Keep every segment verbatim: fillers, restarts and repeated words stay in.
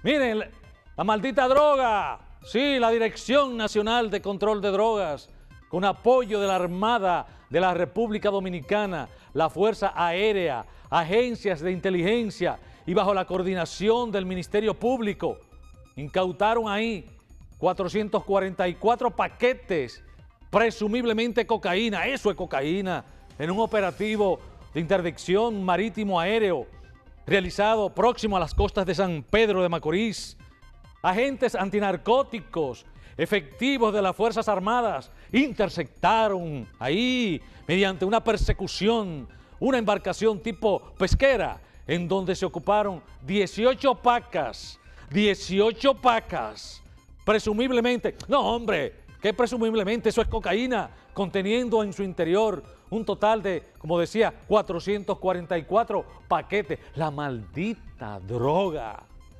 Miren, la maldita droga. Sí, la Dirección Nacional de Control de Drogas, con apoyo de la Armada de la República Dominicana, la Fuerza Aérea, agencias de inteligencia y bajo la coordinación del Ministerio Público, incautaron ahí cuatrocientos cuarenta y cuatro paquetes, presumiblemente cocaína, eso es cocaína, en un operativo de interdicción marítimo-aéreo realizado próximo a las costas de San Pedro de Macorís. Agentes antinarcóticos, efectivos de las Fuerzas Armadas, interceptaron ahí, mediante una persecución, una embarcación tipo pesquera, en donde se ocuparon dieciocho pacas, dieciocho pacas, presumiblemente, no hombre, que presumiblemente eso es cocaína, conteniendo en su interior un total de, como decía, cuatrocientos cuarenta y cuatro paquetes, la maldita droga.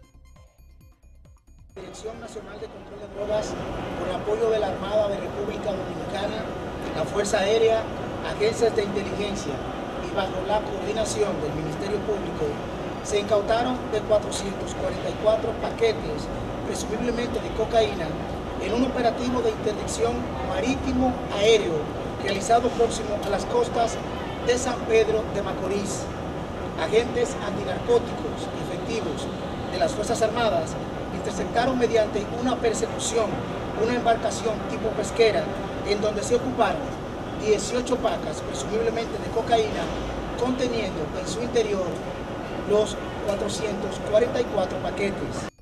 Dirección Nacional de Control de Drogas, con apoyo de la Armada de República Dominicana, la Fuerza Aérea, agencias de inteligencia y bajo la coordinación del Ministerio Público, se incautaron de cuatrocientos cuarenta y cuatro paquetes, presumiblemente de cocaína, en un operativo de interdicción marítimo-aéreo realizado próximo a las costas de San Pedro de Macorís. Agentes antinarcóticos efectivos de las Fuerzas Armadas interceptaron mediante una persecución una embarcación tipo pesquera en donde se ocuparon dieciocho pacas, presumiblemente de cocaína, conteniendo en su interior los cuatrocientos cuarenta y cuatro paquetes.